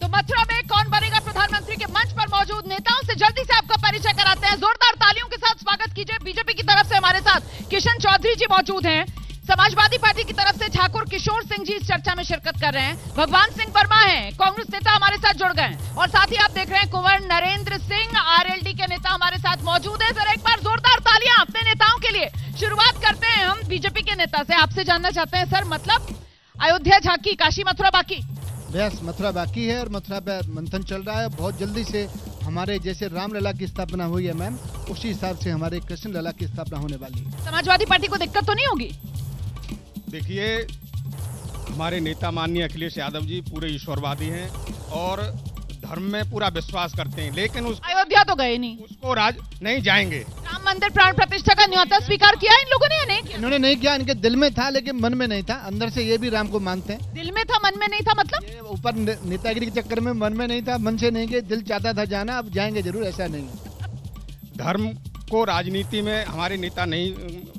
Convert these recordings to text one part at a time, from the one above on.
तो मथुरा में कौन बनेगा प्रधानमंत्री के मंच पर मौजूद नेताओं से जल्दी से आपका परिचय कराते हैं। जोरदार तालियों के साथ स्वागत कीजिए। बीजेपी की तरफ से हमारे साथ किशन चौधरी जी मौजूद हैं। समाजवादी पार्टी की तरफ से ठाकुर किशोर सिंह जी इस चर्चा में शिरकत कर रहे हैं। भगवान सिंह वर्मा हैं, कांग्रेस नेता हमारे साथ जुड़ गए, और साथ ही आप देख रहे हैं कुंवर नरेंद्र सिंह आरएलडी के नेता हमारे साथ मौजूद है। सर एक बार जोरदार तालियां अपने नेताओं के लिए। शुरुआत करते हैं हम बीजेपी के नेता से। आपसे जानना चाहते हैं सर, मतलब अयोध्या झांकी, काशी मथुरा बाकी? बस मथुरा बाकी है और मथुरा पे मंथन चल रहा है। बहुत जल्दी से हमारे जैसे रामलला की स्थापना हुई है मैम, उसी हिसाब से हमारे कृष्ण लला की स्थापना होने वाली है। समाजवादी पार्टी को दिक्कत तो नहीं होगी? देखिए, हमारे नेता माननीय अखिलेश यादव जी पूरे ईश्वरवादी हैं और धर्म में पूरा विश्वास करते हैं, लेकिन अयोध्या तो गए नहीं, उसको राज नहीं जाएंगे। राम मंदिर प्राण प्रतिष्ठा का न्योता स्वीकार किया इन लोगों ने या नहीं? इन्होंने नहीं किया, इनके दिल में था लेकिन मन में नहीं था। अंदर से ये भी राम को मानते हैं। दिल में था मन में नहीं था मतलब? ऊपर नेतागिरी के चक्कर में मन में नहीं था, मन से नहीं गए, दिल चाहता था जाना, अब जाएंगे जरूर, ऐसा नहीं है। धर्म को राजनीति में हमारे नेता नहीं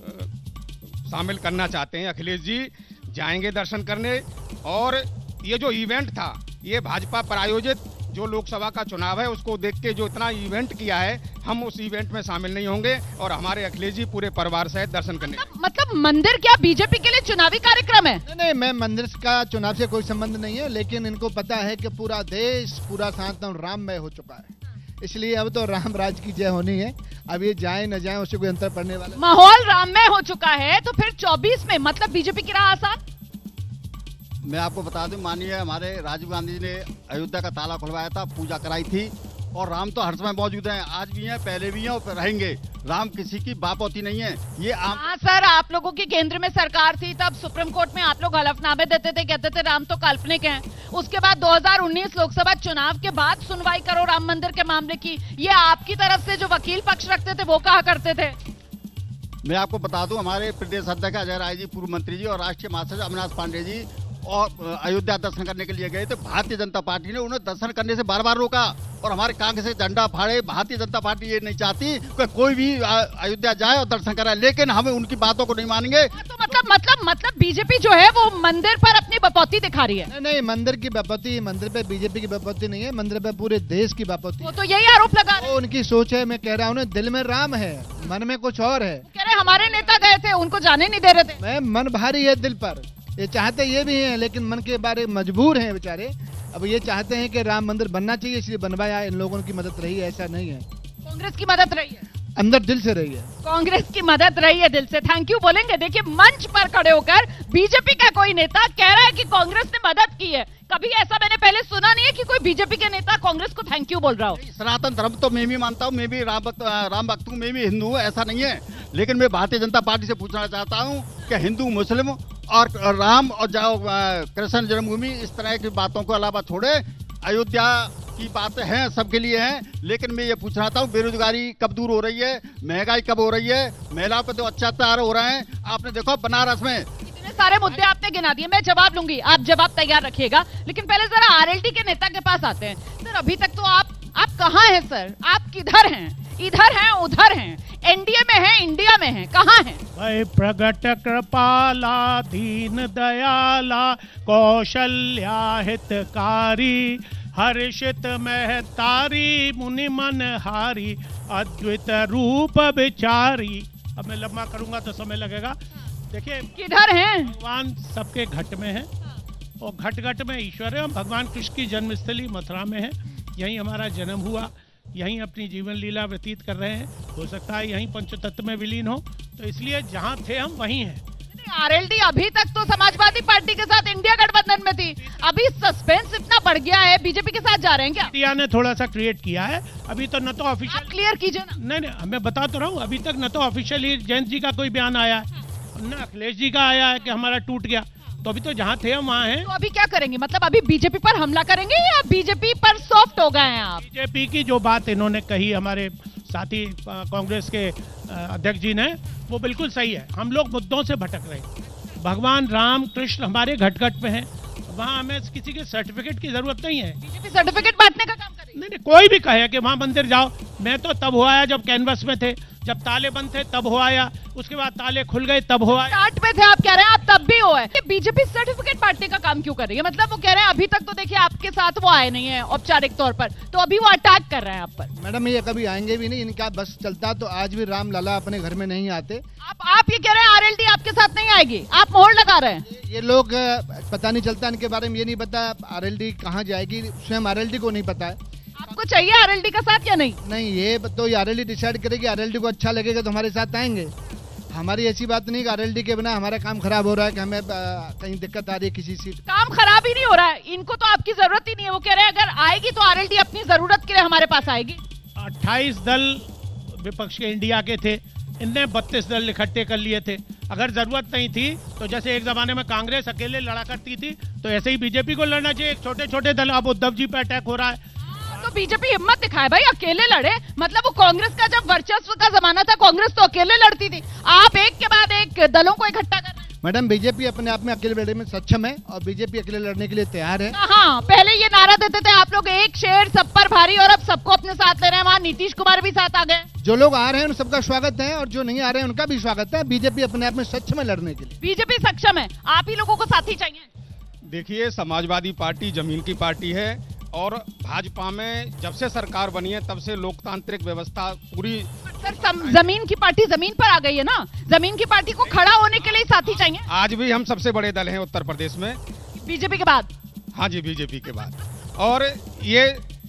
शामिल करना चाहते हैं। अखिलेश जी जाएंगे दर्शन करने, और ये जो इवेंट था, ये भाजपा प्रायोजित जो लोकसभा का चुनाव है उसको देख के जो इतना इवेंट किया है, हम उस इवेंट में शामिल नहीं होंगे और हमारे अखिलेश जी पूरे परिवार सहित दर्शन करने। मतलब मंदिर क्या बीजेपी के लिए चुनावी कार्यक्रम है? नहीं, मैं मंदिर का चुनाव से कोई संबंध नहीं है, लेकिन इनको पता है कि पूरा देश, पूरा सनातन राममय हो चुका है, इसलिए अब तो राम राज की जय होनी है। अब ये जाए न जाए उससे कोई अंतर पड़ने वाला। माहौल राममय हो चुका है, तो फिर 24 में मतलब बीजेपी की राह आसान? मैं आपको बता दूं, माननीय हमारे राजीव गांधी जी ने अयोध्या का ताला खुलवाया था, पूजा कराई थी, और राम तो हर समय मौजूद हैं, आज भी हैं, पहले भी हैं और रहेंगे। राम किसी की बापौती नहीं है। ये हाँ सर, आप लोगों की केंद्र में सरकार थी, तब सुप्रीम कोर्ट में आप लोग हलफनामे देते थे, कहते थे राम तो काल्पनिक हैं। उसके बाद 2019 लोकसभा चुनाव के बाद सुनवाई करो राम मंदिर के मामले की, ये आपकी तरफ से जो वकील पक्ष रखते थे वो कहा करते थे। मैं आपको बता दूं, हमारे प्रदेश अध्यक्ष अजय राय जी, पूर्व मंत्री जी, और राष्ट्रीय महासचिव अविनाश पांडे जी और अयोध्या दर्शन करने के लिए गए थे। भारतीय जनता पार्टी ने उन्हें दर्शन करने से बार बार रोका, और हमारे कांग्रेस से झंडा फाड़े। भारतीय जनता पार्टी ये नहीं चाहती कि कोई भी अयोध्या जाए और दर्शन कराए, लेकिन हम उनकी बातों को नहीं मानेंगे। तो मतलब बीजेपी जो है वो मंदिर पर अपनी बपौती दिखा रही है? नहीं, मंदिर की बपौती, मंदिर पे बीजेपी की बपौती नहीं है, मंदिर पे पूरे देश की बपौती। वो तो यही आरोप लगा रहे हैं। उनकी सोच है, मैं कह रहा हूँ, दिल में राम है, मन में कुछ और है। कह रहे हमारे नेता गए थे, उनको जाने नहीं दे रहे थे। मैं मन भारी है दिल पर, ये चाहते ये भी हैं, लेकिन मन के बारे मजबूर हैं बेचारे। अब ये चाहते हैं कि राम मंदिर बनना चाहिए, इसलिए बनवाया। इन लोगों की मदद रही है, ऐसा नहीं है। कांग्रेस की मदद रही है, अंदर दिल से रही है। कांग्रेस की मदद रही है दिल से। थैंक यू बोलेंगे। देखिए, मंच पर खड़े होकर बीजेपी का कोई नेता कह रहा है कि कांग्रेस ने मदद की है। कभी ऐसा मैंने पहले सुना नहीं है कि कोई बीजेपी के नेता कांग्रेस को थैंक यू बोल रहा हो। सनातन धर्म तो मैं भी मानता हूँ, मैं भी राम भक्त हूँ, मैं भी हिंदू हूँ, ऐसा नहीं है। लेकिन मैं भारतीय जनता पार्टी से पूछना चाहता हूँ कि हिंदू, मुस्लिम और राम और जाओ कृष्ण जन्मभूमि, इस तरह की बातों को अलावा छोड़े। अयोध्या की बातें हैं, सबके लिए हैं, लेकिन मैं ये पूछना चाहता हूँ, बेरोजगारी कब दूर हो रही है, महंगाई कब हो रही है, महिलाओं पर तो अत्याचार हो रहे हैं। आपने देखो बनारस में इतने सारे मुद्दे आपने गिना दिए, मैं जवाब लूंगी, आप जवाब तैयार रखिएगा। लेकिन पहले जरा आरएलडी के नेता के पास आते हैं। सर अभी तक तो आप कहाँ हैं सर? आप किधर हैं? इधर हैं, उधर हैं, एनडीए में हैं, इंडिया में हैं, कहाँ हैं? भय प्रगट कृपाला दीन दयाला कौशल्या हितकारी हर्षित महतारी मुनि मन हारी अद्वित रूप विचारी। अब मैं लंबा करूंगा तो समय लगेगा। देखिए, किधर हैं? भगवान सबके घट में है, और घट घट में ईश्वर है। भगवान कृष्ण की जन्मस्थली मथुरा में है, यहीं हमारा जन्म हुआ, यहीं अपनी जीवन लीला व्यतीत कर रहे हैं। हो सकता है यहीं पंचतत्व में विलीन हो, तो इसलिए जहां थे हम वहीं हैं। आरएलडी अभी तक तो समाजवादी पार्टी के साथ इंडिया गठबंधन में थी, अभी सस्पेंस इतना बढ़ गया है, बीजेपी के साथ जा रहे हैं क्या? इंडिया ने थोड़ा सा क्रिएट किया है, अभी तो न तो ऑफिशियल। क्लियर कीजिए ना। नहीं, मैं बता तो रहा हूँ, अभी तक न तो ऑफिशियली जयंत जी का कोई बयान आया है, न अखिलेश जी का आया है कि हमारा टूट गया। तो अभी तो जहाँ थे हम वहाँ हैं। तो अभी क्या करेंगे? मतलब अभी बीजेपी पर हमला करेंगे या बीजेपी पर सॉफ्ट हो गए हैं आप? बीजेपी की जो बात इन्होंने कही हमारे साथी कांग्रेस के अध्यक्ष जी ने, वो बिल्कुल सही है। हम लोग मुद्दों से भटक रहे हैं। भगवान राम कृष्ण हमारे घट घट पे हैं, वहाँ हमें किसी के सर्टिफिकेट की जरूरत नहीं है। बीजेपी सर्टिफिकेट बांटने का काम करेगी? नहीं, कोई भी कहे कि वहाँ मंदिर जाओ, मैं तो तब हो आया जब कैनवस में थे, जब ताले बंद थे तब हो आया, उसके बाद ताले खुल गए तब हो आया। स्टार्ट में थे आप कह रहे हैं, आप तब भी हो है। बीजेपी सर्टिफिकेट बांटने का काम क्यों कर रही है? मतलब वो कह रहे हैं अभी तक तो देखिए आपके साथ वो आए नहीं है औपचारिक तौर पर, तो अभी वो अटैक कर रहे हैं आप पर। मैडम ये कभी आएंगे भी नहीं, इनका बस चलता तो आज भी राम लला अपने घर में नहीं आते। आप ये कह रहे हैं आरएलडी आपके साथ नहीं आएगी, आप मोहर लगा रहे हैं। ये लोग पता नहीं चलता, इनके बारे में ये नहीं पता आरएलडी कहाँ जाएगी, स्वयं आरएलडी को नहीं पता है। आपको चाहिए आरएलडी का साथ या नहीं? नहीं, ये तो आरएलडी डिसाइड करेगी, आरएलडी को अच्छा लगेगा तो हमारे साथ आएंगे। हमारी ऐसी बात नहीं कि आरएलडी के बिना हमारा काम खराब हो रहा है कि हमें कहीं दिक्कत आ रही है किसी चीज। काम खराब ही नहीं हो रहा है, इनको तो आपकी जरूरत ही नहीं है। वो कह रहे हैं अगर आएगी तो आरएलडी अपनी जरूरत के लिए हमारे पास आएगी। 28 दल विपक्ष के इंडिया के थे, इनने 32 दल इकट्ठे कर लिए थे। अगर जरूरत नहीं थी तो जैसे एक जमाने में कांग्रेस अकेले लड़ा करती थी तो ऐसे ही बीजेपी को लड़ना चाहिए। छोटे छोटे दल, अब उद्धव जी पे अटैक हो रहा है। तो बीजेपी हिम्मत दिखाए भाई, अकेले लड़े। मतलब वो कांग्रेस का जब वर्चस्व का जमाना था, कांग्रेस तो अकेले लड़ती थी, आप एक के बाद एक दलों को इकट्ठा कर रहे हैं। मैडम बीजेपी अपने आप में अकेले लड़ने में सक्षम है और बीजेपी अकेले लड़ने के लिए तैयार है। हाँ, पहले ये नारा देते थे आप लोग एक शेर सब पर भारी, और अब सबको अपने साथ ले रहे हैं। वहाँ नीतीश कुमार भी साथ आ गए। जो लोग आ रहे हैं उन सबका स्वागत है और जो नहीं आ रहे हैं उनका भी स्वागत है। बीजेपी अपने आप में सक्षम है लड़ने के लिए। बीजेपी सक्षम है, आप ही लोगों को साथी चाहिए। देखिए, समाजवादी पार्टी जमीन की पार्टी है और भाजपा में जब से सरकार बनी है तब से लोकतांत्रिक व्यवस्था पूरी। सर, जमीन की पार्टी जमीन पर आ गई है ना, जमीन की पार्टी को खड़ा होने के लिए साथी चाहिए। आज भी हम सबसे बड़े दल हैं उत्तर प्रदेश में, बीजेपी के बाद। हाँ जी, बीजेपी के बाद। और ये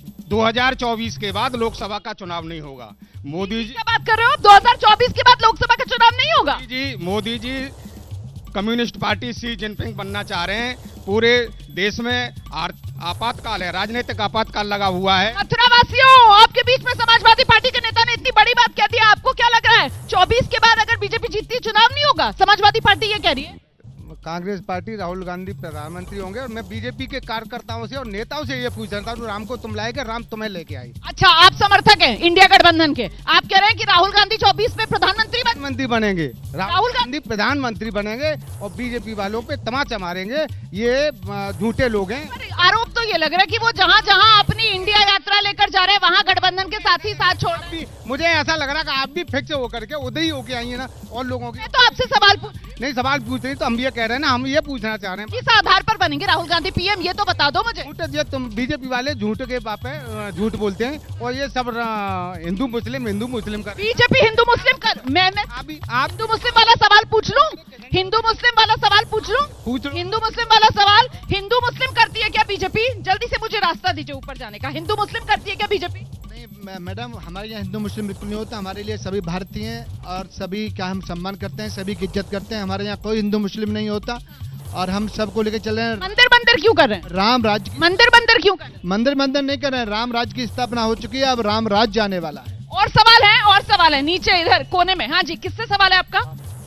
2024 के बाद लोकसभा का चुनाव नहीं होगा। मोदी जी क्या बात कर रहे हो? 2024 के बाद लोकसभा का चुनाव नहीं होगा? Modi ji communist party Xi Jinping बनना चाह रहे हैं। पूरे देश में आपातकाल है, राजनीतिक आपातकाल लगा हुआ है। मथुरा वासियों, आपके बीच में समाजवादी पार्टी के नेता ने इतनी बड़ी बात कह दी, आपको क्या लग रहा है 24 के बाद अगर बीजेपी जीतती है चुनाव नहीं होगा? समाजवादी पार्टी ये कह रही है। कांग्रेस पार्टी राहुल गांधी प्रधानमंत्री होंगे और मैं बीजेपी के कार्यकर्ताओं से और नेताओं से ये पूछ रहा था, राम को तुम लाएगा, राम तुम्हें लेके आई। अच्छा, आप समर्थक हैं इंडिया गठबंधन के, आप कह रहे हैं कि राहुल गांधी 24 में प्रधानमंत्री बनेंगे, राहुल गांधी प्रधानमंत्री बनेंगे और बीजेपी वालों पे तमाचा मारेंगे। ये झूठे लोग हैं। आरोप तो ये लग रहा है कि वो जहाँ जहाँ अपनी इंडिया यात्रा लेकर जा रहे हैं वहाँ गठबंधन के साथी साथ छोड़ रहे हैं। मुझे ऐसा लग रहा है कि आप भी फिक्स होकर के उधर ही होके आई है ना और लोगों के। तो आपसे सवाल नहीं, सवाल पूछ रही तो हम ये कह रहे हैं ना, हम ये पूछना चाह रहे हैं किस आधार पर बनेंगे राहुल गांधी पीएम, ये तो बता दो मुझे। ये तुम बीजेपी वाले झूठ के बाप है, झूठ बोलते हैं और ये सब हिंदू मुस्लिम का। बीजेपी हिंदू मुस्लिम कर, मैं आप हिंदू मुस्लिम वाला सवाल पूछ लूं? हिंदू मुस्लिम वाला सवाल पूछ लूं? हिंदू मुस्लिम वाला सवाल, हिंदू मुस्लिम करती है क्या बीजेपी? जल्दी से मुझे रास्ता दीजिए ऊपर जाने का। हिंदू मुस्लिम करती है क्या बीजेपी? नहीं मैडम, हमारे यहाँ हिंदू मुस्लिम बिल्कुल नहीं होता। हमारे लिए सभी भारतीय हैं और सभी का हम सम्मान करते हैं, सभी की इज्जत करते हैं। हमारे यहाँ कोई हिंदू मुस्लिम नहीं होता और हम सबको लेकर चल रहे हैं। मंदिर क्यों कर रहे हैं? राम राज्य मंदिर क्यों कर रहे हैं? मंदिर नहीं कर रहे हैं, राम राज्य की स्थापना हो चुकी है, अब राम राज्य जाने वाला है। और सवाल है नीचे इधर कोने में। हाँ जी, किससे सवाल है आपका?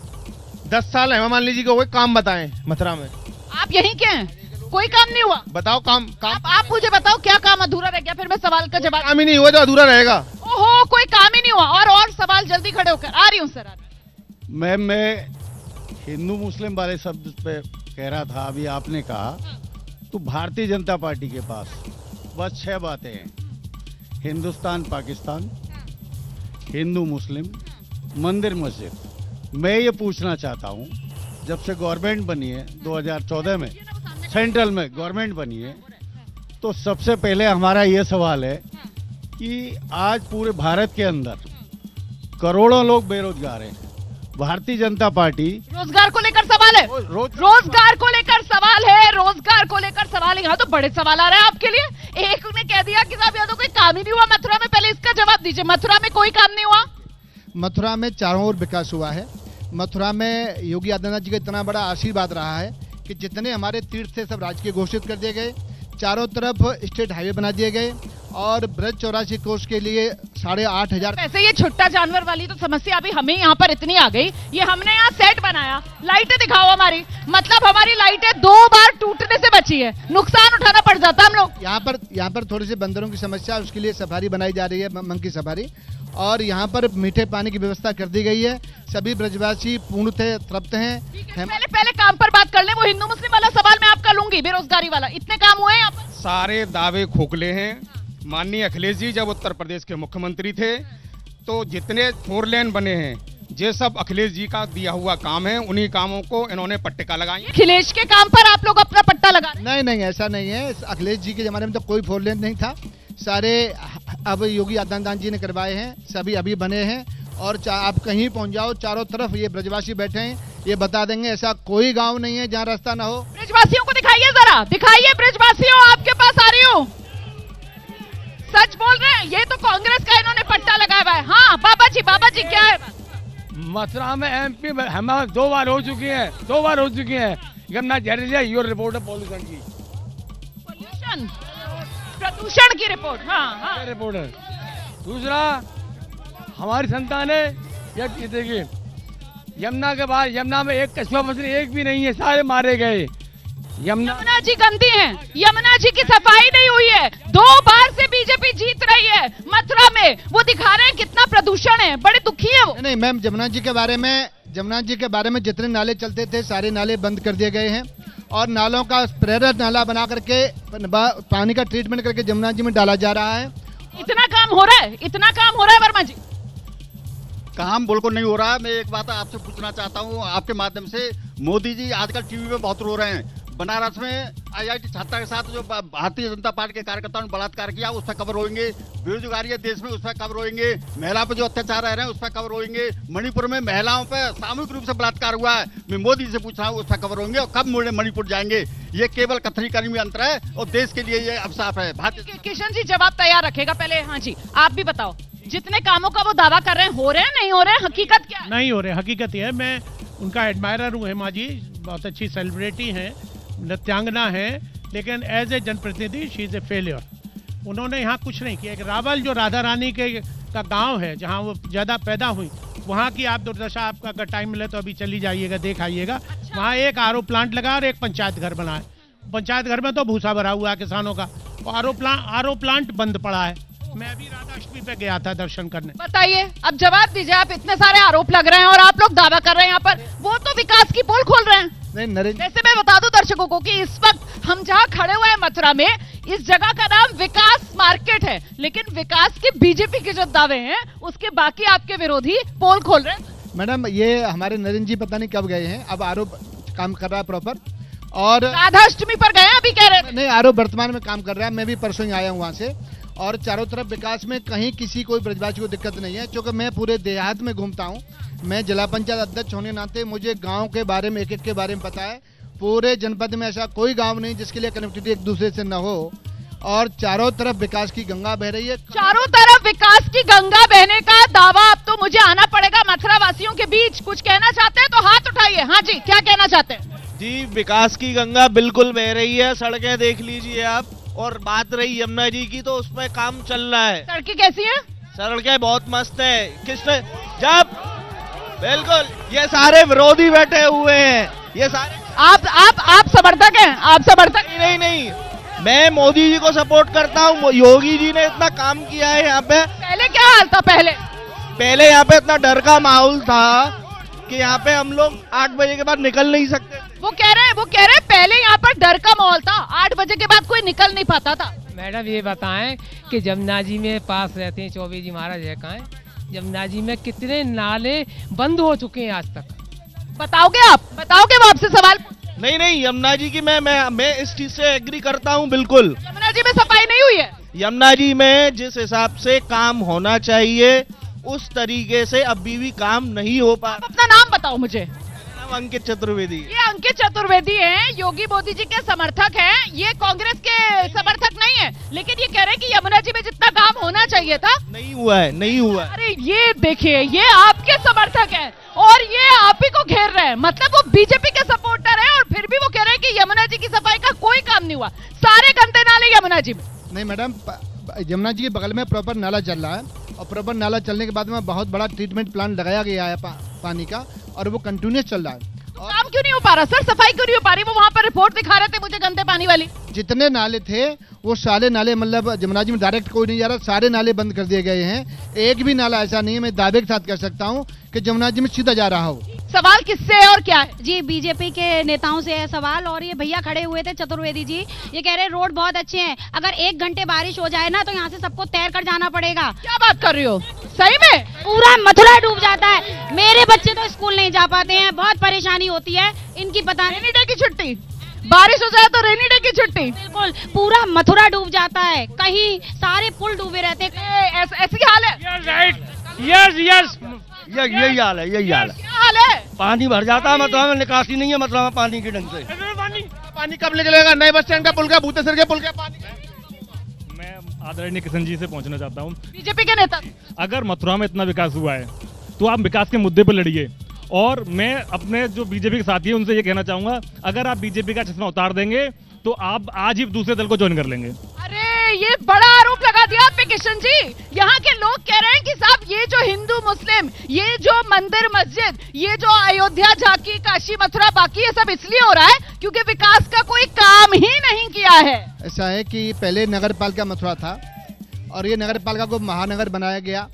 10 साल है, मान लीजिए कोई काम बताएं मथुरा में। आप यहीं के हैं, कोई काम नहीं हुआ? बताओ काम। आप मुझे बताओ क्या काम अधूरा रह गया, फिर मैं सवाल का जवाब। काम ही नहीं हुआ तो अधूरा रहेगा। ओहो, कोई काम ही नहीं हुआ। और सवाल जल्दी खड़े होकर। आ रही हूँ सर। मैं हिंदू मुस्लिम वाले शब्द पे कह रहा था, अभी आपने कहा तो भारतीय जनता पार्टी के पास बस 6 बातें हैं: हिंदुस्तान पाकिस्तान, हिंदू मुस्लिम, मंदिर मस्जिद। मैं ये पूछना चाहता हूँ, जब से गवर्नमेंट बनी है 2014 में, सेंट्रल में गवर्नमेंट बनी है, तो सबसे पहले हमारा ये सवाल है कि आज पूरे भारत के अंदर करोड़ों लोग बेरोजगार हैं। भारतीय जनता पार्टी रोजगार को लेकर सवाल है। रोजगार को लेकर सवाल है। रोजगार को लेकर सवाल है। यहाँ तो बड़े सवाल आ रहे हैं आपके लिए। एक ने कह दिया कि साहब यहाँ तो कोई काम ही नहीं हुआ मथुरा में। पहले इसका जवाब दीजिए, मथुरा में कोई काम नहीं हुआ? मथुरा में चारों ओर विकास हुआ है। मथुरा में योगी आदित्यनाथ जी का इतना बड़ा आशीर्वाद रहा है कि जितने हमारे तीर्थ थे सब राजकीय घोषित कर दिए गए, चारों तरफ स्टेट हाईवे बना दिए गए और ब्रज 84 कोष के लिए 8,500। वैसे ये छुट्टा जानवर वाली तो समस्या अभी हमें यहाँ पर इतनी आ गई। ये हमने यहाँ सेट बनाया, लाइटें दिखाओ हमारी, मतलब हमारी लाइटें 2 बार टूटने से बची है, नुकसान उठाना पड़ जाता हम लोग। यहाँ पर थोड़ी सी बंदरों की समस्या, उसके लिए सफारी बनाई जा रही है, मंकी सफारी, और यहाँ पर मीठे पानी की व्यवस्था कर दी गई है। सभी ब्रजवासी पूर्णतः तृप्त हैं। पहले काम पर बात कर लें। वो हिंदू मुस्लिम वाला सवाल मैं आपका लूंगी, बेरोजगारी वाला। इतने काम हुए यहाँ पर? सारे दावे खोखले हैं। माननीय अखिलेश जी जब उत्तर प्रदेश के मुख्यमंत्री थे तो जितने 4 लेन बने हैं ये सब अखिलेश जी का दिया हुआ काम है, उन्हीं कामों को इन्होंने पट्टिका लगाई। अखिलेश के काम पर आप लोग अपना पट्टा लगा रहे हैं? नहीं नहीं, ऐसा नहीं है। अखिलेश जी के ज़माने में तो कोई 4 लेन नहीं था। सारे अब योगी आदित्यनाथ जी ने करवाए हैं, सभी अभी बने हैं। और आप कहीं पहुंच जाओ, चारों तरफ ये ब्रजवासी बैठे हैं, ये बता देंगे ऐसा कोई गांव नहीं है जहां रास्ता ना हो। ब्रजवासियों को दिखाइए, जरा दिखाइए ब्रजवासियों, आपके पास आ रही हूँ। सच बोल रहे हैं, ये तो कांग्रेस का इन्होंने पट्टा लगाया हुआ है। हाँ बाबा जी क्या है? मथुरा में MP हमारे 2 बार हो चुकी है, यमुना जहरीला, योर रिपोर्ट है पॉल्यूशन की, प्रदूषण की रिपोर्ट। हाँ रिपोर्ट है। दूसरा, हमारी संतान है, देखिए यमुना के बाद, यमुना में एक कछुआ मछली एक भी नहीं है, सारे मारे गए। यमुना जी गंदी हैं, यमुना जी की सफाई नहीं हुई है। 2 बार से बीजेपी जीत रही है मथुरा में, वो दिखा रहे हैं कितना प्रदूषण है, बड़े दुखी है वो। नहीं मैम, जमुना जी के बारे में जितने नाले चलते थे सारे नाले बंद कर दिए गए हैं और नालों का प्रेरक नाला बना करके पानी का ट्रीटमेंट करके जमुना जी में डाला जा रहा है। इतना काम हो रहा है वर्मा जी? काम बिल्कुल नहीं हो रहा है। मैं एक बात आपसे पूछना चाहता हूँ आपके माध्यम से, मोदी जी आजकल टीवी में बहुत रो रहे हैं। बनारस में IIT छात्रा के साथ जो भारतीय जनता पार्टी के कार्यकर्ताओं ने बलात्कार किया, उस पर कवर होंगे। बेरोजगारी है देश में, उस पर कवर होंगे। महिला पर जो अत्याचार रह रहे हैं उस पर कवर होंगे। मणिपुर में महिलाओं पर सामूहिक रूप से बलात्कार हुआ है, मैं मोदी से पूछ रहा हूँ उस पर कवर होंगे। और कब मणिपुर जाएंगे? ये केवल कथनी कर्मी अंतर है और देश के लिए ये अवसाफ है। किशन जी जवाब तैयार रखेगा पहले। हाँ जी, आप भी बताओ, जितने कामों का वो दावा कर रहे हैं हो रहे हैं, नहीं हो रहे हैं, हकीकत क्या है? नहीं हो रहे, हकीकत ये है। मैं उनका एडमायरर हूँ, हेमा जी बहुत अच्छी सेलिब्रिटी हैं, नृत्यांगना है, लेकिन एज ए जनप्रतिनिधि शी इज ए फेलियर। उन्होंने यहाँ कुछ नहीं किया। एक रावल जो राधा रानी का गांव है जहाँ वो ज्यादा पैदा हुई, वहाँ की आप दुर्दशा, आपका अगर टाइम मिले तो अभी चली जाइएगा, देख आइएगा। वहाँ एक RO प्लांट लगा और एक पंचायत घर बना है। पंचायत घर में तो भूसा भरा हुआ है किसानों का, RO प्लांट बंद पड़ा है। मैं अभी राधाष्टमी पे गया था दर्शन करने। बताइए, अब जवाब दीजिए। आप इतने सारे आरोप लग रहे हैं और आप लोग दावा कर रहे हैं यहाँ पर, वो तो विकास की पोल खोल रहे हैं। नहीं नरेंद्र, जैसे मैं बता दूं दर्शकों को कि इस वक्त हम जहाँ खड़े हुए हैं मथुरा में, इस जगह का नाम विकास मार्केट है, लेकिन विकास के बीजेपी के जो दावे हैं उसके बाकी आपके विरोधी पोल खोल रहे हैं। मैडम ये हमारे नरेंद्र जी पता नहीं कब गए हैं, अब आरोप काम कर रहा है प्रॉपर। और राधाष्टमी पर गए अभी कह रहे थे। नहीं, आरोप वर्तमान में काम कर रहा है। मैं भी परसों ही आया हूँ वहाँ से। और चारों तरफ विकास में कहीं किसी कोई ब्रजवासी को दिक्कत नहीं है, क्योंकि मैं पूरे देहात में घूमता हूँ। मैं जिला पंचायत अध्यक्ष होने नाते मुझे गांव के बारे में, एक के बारे में पता है। पूरे जनपद में ऐसा कोई गांव नहीं जिसके लिए कनेक्टिविटी एक दूसरे से न हो। और चारों तरफ विकास की गंगा बह रही है। चारों तरफ विकास की गंगा बहने का दावा अब तो मुझे आना पड़ेगा मथुरा वासियों के बीच। कुछ कहना चाहते हैं तो हाथ उठाइए। हाँ जी, क्या कहना चाहते हैं? जी, विकास की गंगा बिल्कुल बह रही है, सड़कें देख लीजिए आप। और बात रही यमुना जी की, तो उसमें काम चल रहा है। सड़कें कैसी हैं? सड़कें बहुत मस्त है। किसने जब बिल्कुल ये सारे विरोधी बैठे हुए हैं, ये सारे आप समर्थक हैं? आप समर्थक? नहीं, मैं मोदी जी को सपोर्ट करता हूँ। योगी जी ने इतना काम किया है यहाँ पे। पहले क्या हाल था? पहले यहाँ पे इतना डर का माहौल था कि यहाँ पे हम लोग 8 बजे के बाद निकल नहीं सकते। वो कह रहे हैं पहले यहाँ पर डर का माहौल था, 8 बजे के बाद कोई निकल नहीं पाता था। मैडम ये बताएं कि जमुना जी में पास रहते हैं चौबे जी महाराज है, कहाँ है? जमुना जी में कितने नाले बंद हो चुके हैं आज तक? बताओगे आप? वो आपसे सवाल। नहीं, यमुना जी की मैं इस चीज से एग्री करता हूँ बिल्कुल। यमुना जी में सफाई नहीं हुई है। यमुना जी में जिस हिसाब से काम होना चाहिए उस तरीके से अभी भी काम नहीं हो पा। अपना नाम बताओ मुझे। अंकित चतुर्वेदी। ये अंकित चतुर्वेदी हैं, योगी मोदी जी के समर्थक हैं। ये कांग्रेस के समर्थक नहीं है, लेकिन ये कह रहे हैं कि यमुना जी में जितना काम होना चाहिए था नहीं हुआ है। अरे ये देखिए, ये आपके समर्थक हैं और ये आप ही को घेर रहे हैं। मतलब वो बीजेपी के सपोर्टर है और फिर भी वो कह रहे हैं कि यमुना जी की सफाई का कोई काम नहीं हुआ, सारे गंदे नाले यमुना जी में। नहीं मैडम, यमुना जी के बगल में प्रॉपर नाला चल रहा है और प्रॉपर नाला चलने के बाद में बहुत बड़ा ट्रीटमेंट प्लांट लगाया गया है पानी का, और वो कंटिन्यूस चल रहा है। काम क्यों नहीं हो पा रहा सर? सफाई क्यों नहीं हो पा रही? वो वहाँ पर रिपोर्ट दिखा रहे थे मुझे गंदे पानी वाली। जितने नाले थे वो सारे नाले, मतलब जमुना जी में डायरेक्ट कोई नहीं जा रहा, सारे नाले बंद कर दिए गए हैं। एक भी नाला ऐसा नहीं है, मैं दावे के साथ कह सकता हूँ कि जमुना जी में सीधा जा रहा हो। सवाल किससे है और क्या है? जी बीजेपी के नेताओं से है सवाल। और ये भैया खड़े हुए थे चतुर्वेदी जी, ये कह रहे रोड बहुत अच्छे हैं, अगर 1 घंटे बारिश हो जाए ना तो यहाँ से सबको तैर कर जाना पड़ेगा। क्या बात कर रही हो, सही में? पूरा मथुरा डूब जाता है, मेरे बच्चे तो स्कूल नहीं जा पाते हैं, बहुत परेशानी होती है इनकी। पता नहीं रेनी डे की छुट्टी, बारिश हो जाए तो रेनी डे की छुट्टी। बिल्कुल पूरा मथुरा डूब जाता है, कहीं सारे पुल डूबे रहते हैं। ऐसी हाल है? यस यही हाल है, यही हाल है। क्या हाल है? पानी भर जाता है मथुरा में, निकासी नहीं है मथुरा में पानी के ढंग से। पानी कब निकलेगा? नए बस स्टैंड का पुल का, भूतेसर के पुल का पानी। मैं आदरणीय किशन जी से पहुंचना चाहता हूं। बीजेपी के नेता, अगर मथुरा में इतना विकास हुआ है तो आप विकास के मुद्दे पर लड़िए। और मैं अपने जो बीजेपी के साथी हैं उनसे ये कहना चाहूंगा, अगर आप बीजेपी का चश्मा उतार देंगे तो आप आज ही दूसरे दल को ज्वाइन कर लेंगे। अरे ये बड़ा आरोप लगा दिया आप पे किशन जी। यहाँ के लोग कह रहे हैं कि साहब ये जो हिंदू मुस्लिम, ये जो मंदिर मस्जिद, ये जो अयोध्या झांकी काशी मथुरा बाकी, ये सब इसलिए हो रहा है क्योंकि विकास का कोई काम ही नहीं किया है। ऐसा है कि पहले नगर पालिका मथुरा था और ये नगर पालिका को महानगर बनाया गया,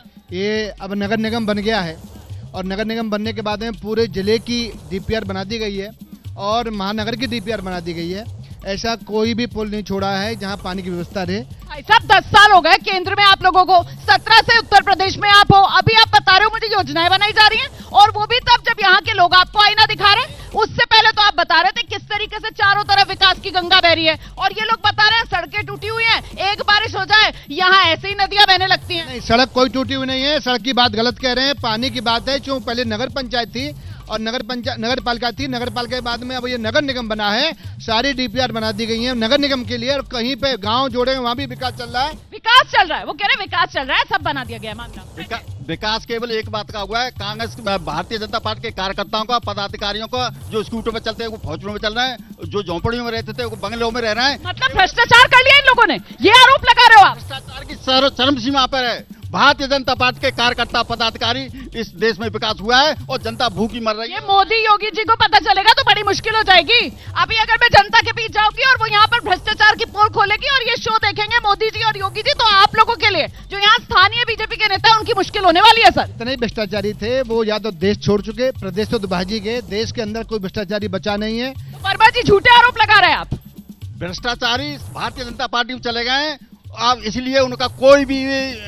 ये अब नगर निगम बन गया है। और नगर निगम बनने के बाद में पूरे जिले की डीपीआर बना दी गई है और महानगर की डीपीआर बना दी गई है। ऐसा कोई भी पुल नहीं छोड़ा है जहां पानी की व्यवस्था रहे। भाई साहब 10 साल हो गए केंद्र में आप लोगों को, 17 से उत्तर प्रदेश में आप हो, अभी आप बता रहे हो मुझे योजनाएं बनाई जा रही हैं, और वो भी तब जब यहाँ के लोग आपको आईना दिखा रहे हैं। उससे पहले तो आप बता रहे थे किस तरीके से चारों तरफ विकास की गंगा बह रही है, और ये लोग बता रहे हैं सड़कें टूटी हुई हैं, एक बारिश हो जाए यहाँ ऐसे ही नदियां बहने लगती हैं। नहीं, सड़क कोई टूटी हुई नहीं है, सड़क की बात गलत कह रहे हैं, पानी की बात है। क्यों पहले नगर पंचायत थी और नगर पालिका थी, नगर पालिका के बाद में अब ये नगर निगम बना है, सारी डीपीआर बना दी गई है नगर निगम के लिए। और कहीं पे गांव जोड़े वहाँ भी विकास चल रहा है, विकास चल रहा है, वो कह रहे विकास चल रहा है, सब बना दिया गया मामला। विकास केवल एक बात का हुआ है, कांग्रेस भारतीय जनता पार्टी के कार्यकर्ताओं का, पदाधिकारियों का, जो स्कूटर में चलते हैं वो फौजों में चल रहे हैं, जो झोंपड़ियों में रहते थे वो बंगलों में रह रहे हैं। मतलब भ्रष्टाचार कर लिया इन लोगों ने, ये आरोप लगा रहे हो आप? भ्रष्टाचार की चरम सीमा पर है। भारतीय जनता पार्टी के कार्यकर्ता पदाधिकारी, इस देश में विकास हुआ है और जनता भूखी मर रही है। ये मोदी योगी जी को पता चलेगा तो बड़ी मुश्किल हो जाएगी। अभी अगर मैं जनता के बीच जाऊंगी और वो यहाँ पर भ्रष्टाचार की पोल खोलेगी और ये शो देखेंगे मोदी जी और योगी जी, तो आप लोगों के लिए जो यहाँ स्थानीय बीजेपी के नेता उनकी मुश्किल होने वाली है। सर इतने भ्रष्टाचारी थे वो या तो देश छोड़ चुके, प्रदेश तो विभाजी गए, देश के अंदर कोई भ्रष्टाचारी बचा नहीं है। तो वर्मा जी झूठे आरोप लगा रहे हैं आप। भ्रष्टाचारी भारतीय जनता पार्टी में चले गए हैं, अब इसलिए उनका कोई भी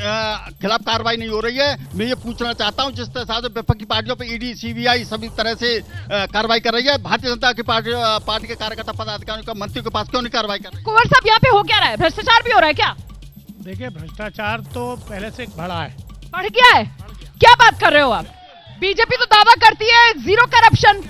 खिलाफ कार्रवाई नहीं हो रही है। मैं ये पूछना चाहता हूं, जिस तरह से विपक्षी पार्टियों पे ईडी सीबीआई सभी तरह से कार्रवाई कर रही है, भारतीय जनता की पार्टी के कार्यकर्ता पदाधिकारियों का मंत्रियों के पास क्यों नहीं कार्रवाई कर रही? कुंवर साहब यहाँ पे हो क्या रहा है? भ्रष्टाचार भी हो रहा है क्या? देखिए भ्रष्टाचार तो पहले से बढ़ा है। बढ़ गया है? क्या बात कर रहे हो आप? बीजेपी तो दावा करती है जीरो करप्शन,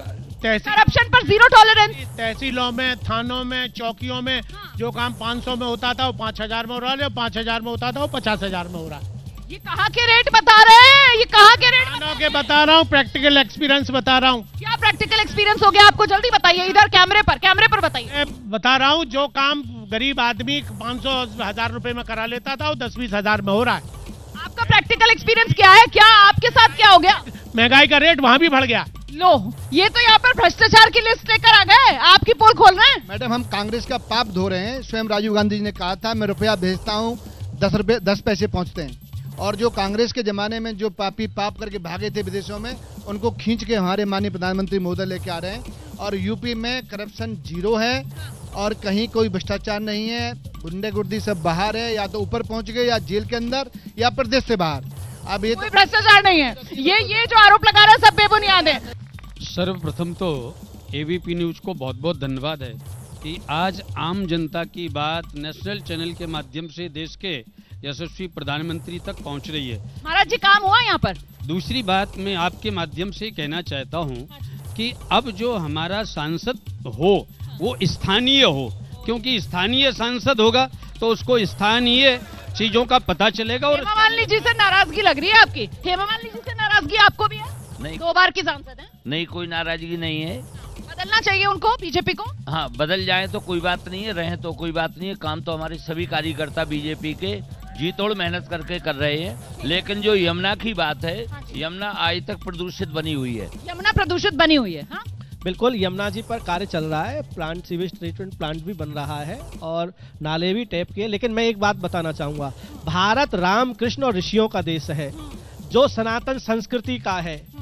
करप्शन पर जीरो टॉलरेंस। तहसीलों में, थानों में, चौकियों में जो काम 500 में होता था वो 5000 में हो रहा है, 5000 में होता था वो 50000 में हो रहा है। ये कहाँ के रेट बता रहे हैं? ये कहाँ के रेट बता रहा हूँ, प्रैक्टिकल एक्सपीरियंस बता रहा हूँ। क्या प्रैक्टिकल एक्सपीरियंस हो गया आपको? जल्दी बताइए, इधर कैमरे पर बताइए। बता रहा हूँ, जो काम गरीब आदमी 500-1000 रुपए में करा लेता था वो 10-20 हजार में हो रहा है। आपका प्रैक्टिकल एक्सपीरियंस क्या है? क्या आपके साथ क्या हो गया? महंगाई का रेट वहाँ भी बढ़ गया। लो, ये तो यहाँ पर भ्रष्टाचार की लिस्ट लेकर आ गए, आपकी पोल खोल रहे हैं। मैडम हम कांग्रेस का पाप धो रहे हैं। स्वयं राजीव गांधी जी ने कहा था मैं रुपया भेजता हूँ 10 पैसे पहुँचते हैं। और जो कांग्रेस के जमाने में जो पापी पाप करके भागे थे विदेशों में, उनको खींच के हमारे माननीय प्रधानमंत्री महोदय लेके आ रहे हैं। और यूपी में करप्शन जीरो है और कहीं कोई भ्रष्टाचार नहीं है। गुंडागर्दी सब बाहर है, या तो ऊपर पहुंच गए या जेल के अंदर या प्रदेश से बाहर। अब ये कोई भ्रष्टाचार नहीं है। ये जो आरोप लगा रहे हैं सब बेबुनियाद है। सर्वप्रथम तो एबीपी न्यूज को बहुत बहुत धन्यवाद है कि आज आम जनता की बात नेशनल चैनल के माध्यम से देश के यशस्वी प्रधानमंत्री तक पहुंच रही है। महाराज जी काम हुआ यहाँ पर। दूसरी बात मैं आपके माध्यम से कहना चाहता हूं कि अब जो हमारा सांसद हो वो स्थानीय हो, क्योंकि स्थानीय सांसद होगा तो उसको स्थानीय चीजों का पता चलेगा। और हेमा मालिनी जी से नाराजगी लग रही है आपकी? हेमा मालिनी जी से नाराजगी आपको भी है? नहीं, 2 बार की सांसद है। नहीं, कोई नाराजगी नहीं है। बदलना चाहिए उनको, बीजेपी को। हाँ, बदल जाए तो कोई बात नहीं है, रहे तो कोई बात नहीं है। काम तो हमारे सभी कार्यकर्ता बीजेपी के जी तोड़ मेहनत करके कर रहे हैं। लेकिन जो यमुना की बात है, यमुना आज तक प्रदूषित बनी हुई है। यमुना प्रदूषित बनी हुई है। हाँ? बिल्कुल, यमुना जी पर कार्य चल रहा है, प्लांट सीवेज ट्रीटमेंट प्लांट भी बन रहा है और नाले भी टैप किए। लेकिन मैं एक बात बताना चाहूँगा, भारत राम कृष्ण और ऋषियों का देश है। जो सनातन संस्कृति का है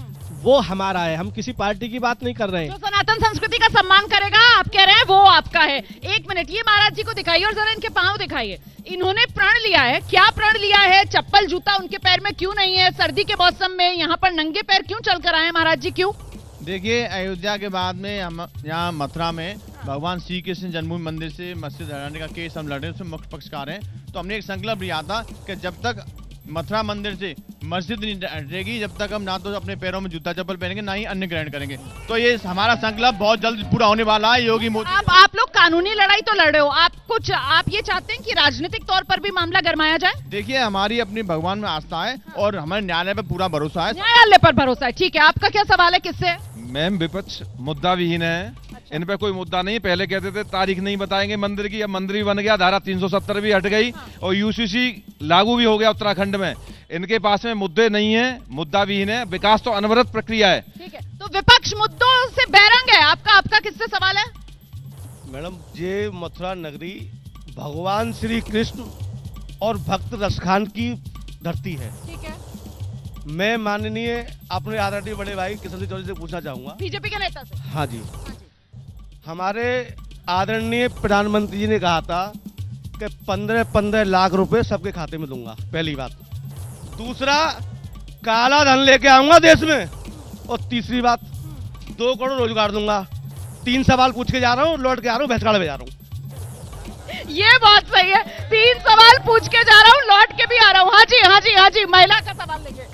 वो हमारा है, हम किसी पार्टी की बात नहीं कर रहे हैं। जो सनातन संस्कृति का सम्मान करेगा, आप कह रहे हैं वो आपका है। एक मिनट, ये महाराज जी को दिखाइए और जरा इनके पांव दिखाइए। इन्होंने प्रण लिया है, क्या प्रण लिया है? चप्पल जूता उनके पैर में क्यों नहीं है? सर्दी के मौसम में यहाँ पर नंगे पैर क्यों चल कर आए महाराज जी, क्यों? देखिए, अयोध्या के बाद में हम यहाँ मथुरा में भगवान श्री कृष्ण जन्मभूमि मंदिर से मस्जिद हटाने का केस हम लड़ रहे हैं, उसमें मुख्य पक्षकार हैं। तो हमने एक संकल्प लिया था कि जब तक मथुरा मंदिर से मस्जिद नहीं हटेगी, जब तक हम ना तो अपने पैरों में जूता चप्पल पहनेंगे, ना ही अन्न ग्रहण करेंगे। तो ये हमारा संकल्प बहुत जल्द पूरा होने वाला है। योगी मोदी, आप लोग कानूनी लड़ाई तो लड़ रहे हो, आप ये चाहते हैं कि राजनीतिक तौर पर भी मामला गरमाया जाए? देखिए, हमारी अपनी भगवान में आस्था है और हमारे न्यायालय पर पूरा भरोसा है। न्यायालय पर भरोसा है, ठीक है। आपका क्या सवाल है, किससे? मैम, विपक्ष मुद्दा विहीन है। इन पे कोई मुद्दा नहीं। पहले कहते थे तारीख नहीं बताएंगे मंदिर की, अब मंदिर भी बन गया, धारा 370 भी हट गई और यूसीसी लागू भी हो गया उत्तराखंड में। इनके पास में मुद्दे नहीं है, मुद्दा विहीन है। विकास तो अनवरत प्रक्रिया है। ठीक है, तो विपक्ष मुद्दों से बैरंग है। आपका किससे सवाल है? मैडम, ये मथुरा नगरी भगवान श्री कृष्ण और भक्त रसखान की धरती है। ठीक है। मैं माननीय अपने आदरणीय बड़े भाई किशन सिंह चौधरी से पूछना चाहूंगा, बीजेपी के नेता से। हाँ जी, हमारे आदरणीय प्रधानमंत्री जी ने कहा था कि 15-15 लाख रुपए सबके खाते में दूंगा, पहली बात। दूसरा, काला धन लेके आऊंगा देश में। और तीसरी बात, 2 करोड़ रोजगार दूंगा। 3 सवाल पूछ के जा रहा हूँ, लौट के आ रहा हूँ, भैंसगाड़ा में जा रहा हूँ। ये बहुत सही है। 3 सवाल पूछ के जा रहा हूँ, लौट के भी आ रहा हूँ। हाँ जी, हाँ जी, हाँ जी, महिला का सवाल लेंगे।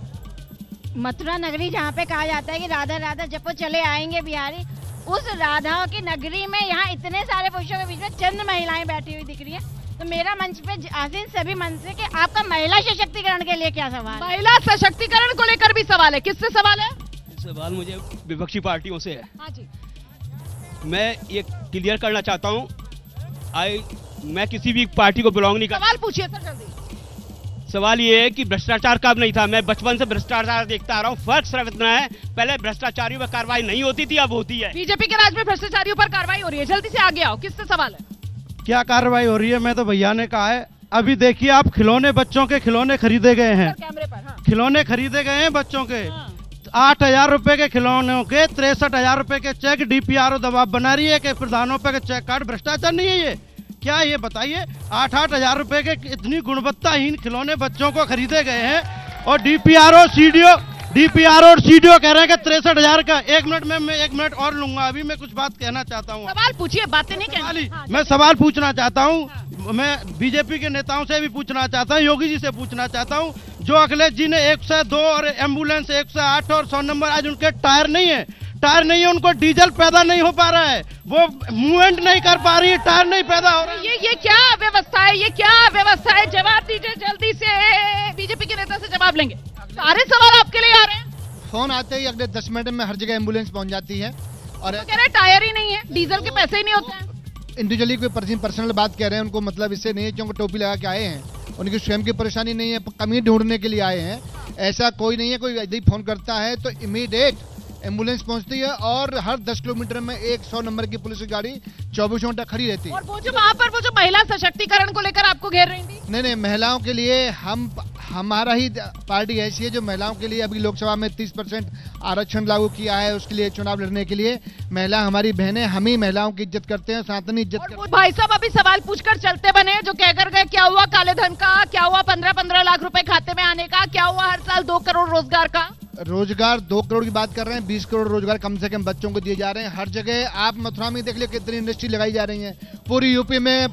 मथुरा नगरी जहाँ पे कहा जाता है कि राधा राधा जपो चले आएंगे बिहारी, उस राधाओं की नगरी में यहाँ इतने सारे पुरुषों के बीच में चंद महिलाएं बैठी हुई दिख रही है। तो मेरा मंच पे आसीन सभी मंच से कि आपका महिला सशक्तिकरण के लिए क्या सवाल है? महिला सशक्तिकरण को लेकर भी सवाल है। किससे सवाल है? सवाल मुझे विपक्षी पार्टियों से है। हाँ जी। मैं ये क्लियर करना चाहता हूँ, मैं किसी भी पार्टी को बिलोंग नहीं करता। सवाल पूछिए सर, जल्दी। सवाल ये है कि भ्रष्टाचार कब नहीं था? मैं बचपन से भ्रष्टाचार देखता आ रहा हूँ। फर्क सिर्फ इतना है, पहले भ्रष्टाचारियों पर कार्रवाई नहीं होती थी, अब होती है। बीजेपी के राज में भ्रष्टाचारियों पर कार्रवाई हो रही है। जल्दी से आगे आओ, किससे सवाल है? क्या कार्रवाई हो रही है? मैं तो भैया ने कहा है, अभी देखिए आप खिलौने, बच्चों के खिलौने खरीदे गए हैं, कैमरे पर। हाँ। खिलौने खरीदे गए हैं बच्चों के। 8,000 रुपए के खिलौनों के 63,000 रुपए के चेक डीपीआरओ दबाव बना रही है कि प्रधानों पे चेक कार्ड। भ्रष्टाचार नहीं है ये? क्या ये बताइए, 8,000 रुपए के इतनी गुणवत्ताहीन खिलौने बच्चों को खरीदे गए हैं और डीपीआरओ और सीडीओ कह रहे हैं कि 63,000 का। 1 मिनट में मैं 1 मिनट और लूंगा, अभी मैं कुछ बात कहना चाहता हूँ। सवाल पूछिए, बातें नहीं कहनी। हाँ, मैं सवाल पूछना चाहता हूँ, मैं बीजेपी के नेताओं से भी पूछना चाहता हूँ, योगी जी से पूछना चाहता हूँ। जो अखिलेश जी ने 102 और एम्बुलेंस 108 और 100 नंबर, आज उनके टायर नहीं है, उनको डीजल पैदा नहीं हो पा रहा है, वो मूवमेंट नहीं कर पा रही है, टायर नहीं पैदा हो रहा है। ये क्या व्यवस्था है? ये क्या व्यवस्था है? जवाब दीजिए जल्दी से। बीजेपी के नेता से जवाब लेंगे। सारे सवाल आपके लिए आ रहे हैं। फोन आते ही अगले 10 मिनट में हर जगह एम्बुलेंस पहुंच जाती है और तो कह रहे टायर ही नहीं है, डीजल के पैसे ही नहीं होते हैं। इंडिविजुअली कोई पर्सनल बात कह रहे हैं, उनको मतलब इससे नहीं है क्योंकि टोपी लगा के आए हैं, उनकी स्वयं की परेशानी नहीं है, कमी ढूंढने के लिए आए हैं। ऐसा कोई नहीं है। कोई यदि फोन करता है तो इमीडिएट एम्बुलेंस पहुंचती है और हर 10 किलोमीटर में 100 नंबर की पुलिस की गाड़ी 24 घंटा खड़ी रहती है। और वो जो वहाँ पर वो जो महिला सशक्तिकरण को लेकर आपको घेर रही थी? नहीं, महिलाओं के लिए हमारा ही पार्टी ऐसी है जो महिलाओं के लिए अभी लोकसभा में 30% आरक्षण लागू किया है। उसके लिए चुनाव लड़ने के लिए महिला हमारी बहनें, हम ही महिलाओं की इज्जत करते हैं, सनातनी इज्जत करते हैं। भाई साहब अभी सवाल पूछकर चलते बने, जो कहकर गए क्या हुआ काले धन का, क्या हुआ 15-15 लाख रुपए खाते में आने का, क्या हुआ हर साल 2 करोड़ रोजगार का? रोजगार 2 करोड़ की बात कर रहे हैं, 20 करोड़ रोजगार कम से कम बच्चों को दिए जा रहे हैं हर जगह। आप मथुरा में देख लीजिए कितनी इंडस्ट्री लगाई जा रही है। पूरी यूपी में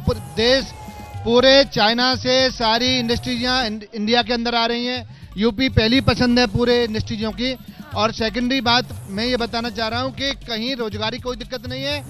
पूरे चाइना से सारी इंडस्ट्रीज इंडिया के अंदर आ रही हैं। यूपी पहली पसंद है पूरे इंडस्ट्रीजों की। और सेकेंडरी बात मैं ये बताना चाह रहा हूँ कि कहीं रोजगार की कोई दिक्कत नहीं है,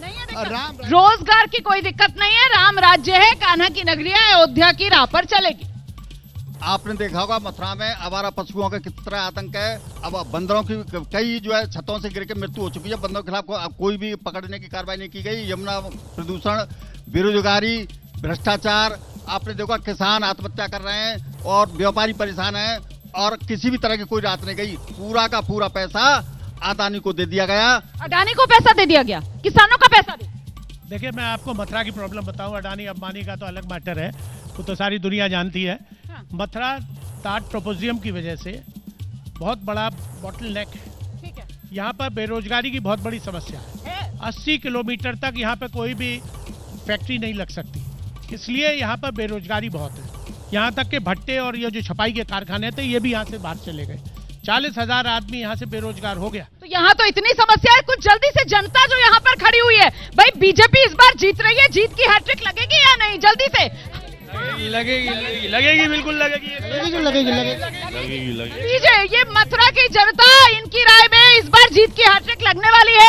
रोजगार की कोई दिक्कत नहीं है। राम राज्य है, कान्हा की नगरी है, अयोध्या की राह पर चलेगी। आपने देखा होगा मथुरा में आवारा पशुओं का कितना आतंक है। अब बंदरों की कई जो है छतों से गिर के मृत्यु हो चुकी है। बंदरों के खिलाफ कोई भी पकड़ने की कार्रवाई नहीं की गई। यमुना प्रदूषण, बेरोजगारी, भ्रष्टाचार, आपने देखा किसान आत्महत्या कर रहे हैं और व्यापारी परेशान है और किसी भी तरह की कोई राहत नहीं गई। पूरा का पूरा पैसा अडानी को दे दिया गया। अडानी को पैसा दे दिया गया, किसानों का पैसा भी। देखिए, मैं आपको मथुरा की प्रॉब्लम बताऊं, अडानी अंबानी का तो अलग मैटर है, वो तो सारी दुनिया जानती है। मथुरा टाट प्रोपोजियम की वजह से बहुत बड़ा बॉटल नेक है। यहाँ पर बेरोजगारी की बहुत बड़ी समस्या है। 80 किलोमीटर तक यहाँ पे कोई भी फैक्ट्री नहीं लग सकती, इसलिए यहाँ पर बेरोजगारी बहुत है। यहाँ तक के भट्टे और ये जो छपाई के कारखाने थे ये भी यहाँ से बाहर चले गए। 40,000 आदमी यहाँ से बेरोजगार हो गया। तो यहाँ तो इतनी समस्या है, कुछ जल्दी से जनता जो यहाँ पर खड़ी हुई है, भाई बीजेपी इस बार जीत रही है, जीत की हैट्रिक लगेगी या नहीं? जल्दी से लगेगी बिल्कुल लगेगी। ये मथुरा की जनता, इनकी राय में इस बार जीत की हैट्रिक लगने वाली है।